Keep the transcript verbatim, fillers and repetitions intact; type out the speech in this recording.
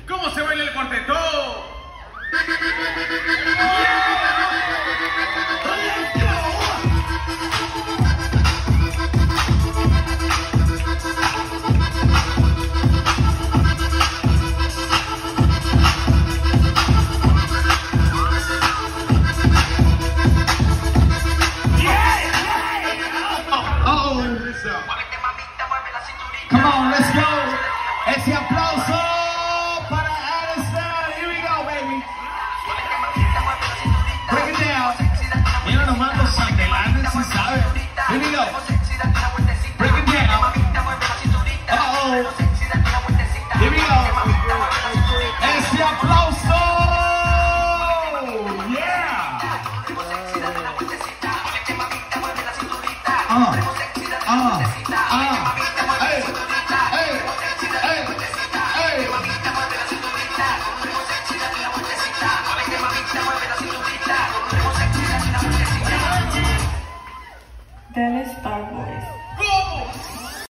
¿Cómo se baila el cuarteto? Come on, let's go. Ese aplauso para Addison. Here we go, baby. Break it down. Mira nomás los sandelanes, si sabe. Here we go. Break it down. Uh-oh. Here we go. Ese aplauso. Yeah. Uh, uh, uh. Hey, hey, hey, hey. Del Star Boys.